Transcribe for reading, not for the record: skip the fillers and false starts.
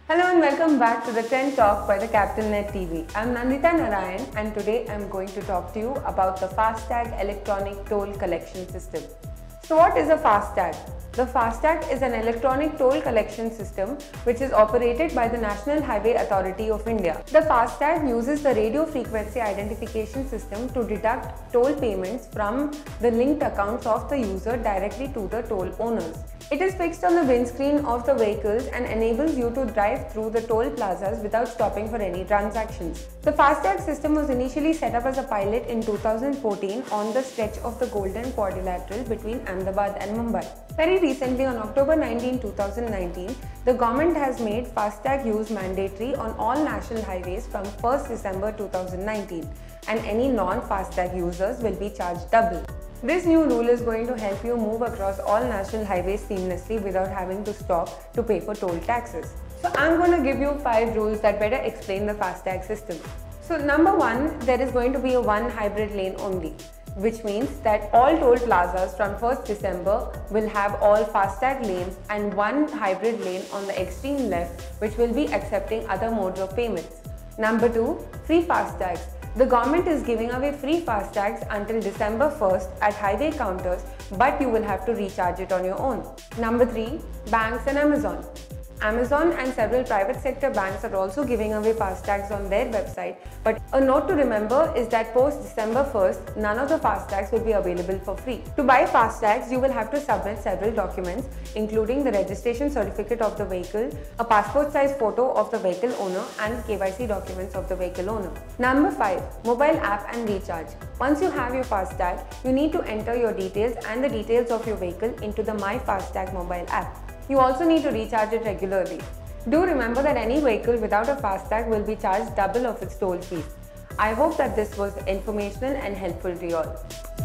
Hello and welcome back to the Trend Talk by the TheCapitalNet TV. I'm Nandita Narayan and today I'm going to talk to you about the FASTag electronic toll collection system. So what is a FASTag? The FASTag is an electronic toll collection system which is operated by the National Highway Authority of India. The FASTag uses the radio frequency identification system to deduct toll payments from the linked accounts of the user directly to the toll owners. It is fixed on the windscreen of the vehicles and enables you to drive through the toll plazas without stopping for any transactions. The FASTag system was initially set up as a pilot in 2014 on the stretch of the Golden Quadrilateral between Ahmedabad and Mumbai. Very recently, on October 19, 2019, the government has made FASTag use mandatory on all national highways from 1st December 2019, and any non-FASTag users will be charged double. This new rule is going to help you move across all national highways seamlessly without having to stop to pay for toll taxes. So I'm going to give you 5 rules that better explain the FASTag system. So number 1, there is going to be a one hybrid lane only, which means that all toll plazas from 1st December will have all FASTag lanes and one hybrid lane on the extreme left which will be accepting other modes of payments. Number 2, free FASTags. The government is giving away free FASTags until December 1st at highway counters, but you will have to recharge it on your own. Number 3, banks and Amazon. Amazon and several private sector banks are also giving away FASTags on their website, but a note to remember is that post December 1st, none of the FASTags will be available for free. To buy FASTags, you will have to submit several documents, including the registration certificate of the vehicle, a passport size photo of the vehicle owner, and KYC documents of the vehicle owner. Number 5, mobile app and recharge. Once you have your FASTag, you need to enter your details and the details of your vehicle into the My FASTag mobile app. You also need to recharge it regularly. Do remember that any vehicle without a FASTag will be charged double of its toll fees. I hope that this was informational and helpful to you all.